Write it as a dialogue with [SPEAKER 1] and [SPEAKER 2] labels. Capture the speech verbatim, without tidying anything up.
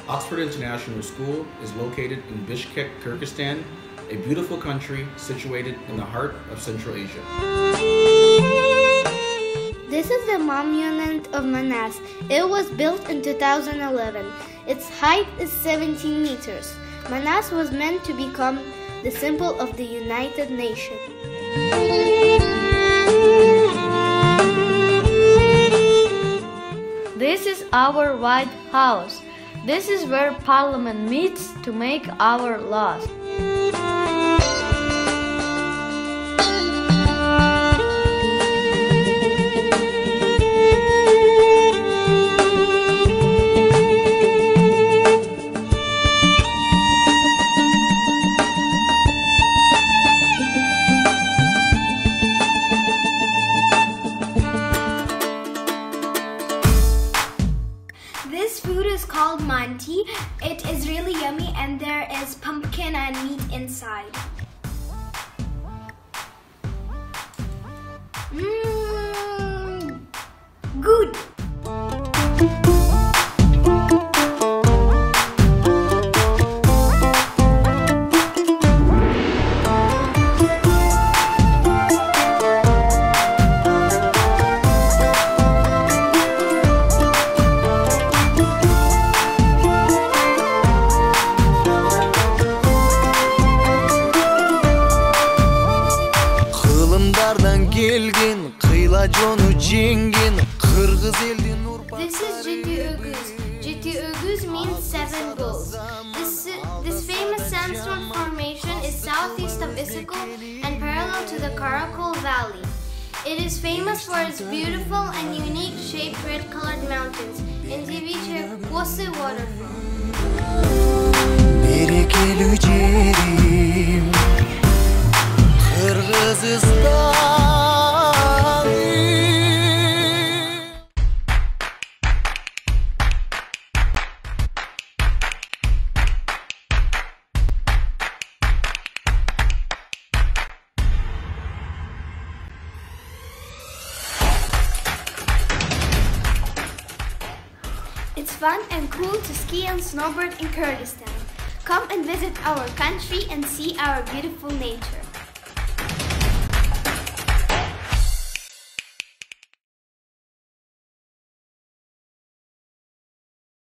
[SPEAKER 1] Oxford International School is located in Bishkek, Kyrgyzstan, a beautiful country situated in the heart of Central Asia.
[SPEAKER 2] This is the monument of Manas. It was built in two thousand eleven. Its height is seventeen meters. Manas was meant to become the symbol of the United Nations.
[SPEAKER 3] This is our White House. This is where Parliament meets to make our laws.
[SPEAKER 4] This food is called manti. It is really yummy and there is pumpkin and meat inside. Mmm, good. This is Ciddi Ögüz. Ciddi Ögüz means seven bulls. This, this famous sandstone formation is southeast of Istanbul and parallel to the Karakol Valley. It is famous for its beautiful and unique shaped red-colored mountains and Divrice Kosy waterfall. It's fun and cool to ski and snowboard in Kyrgyzstan. Come and visit our country and see our beautiful nature.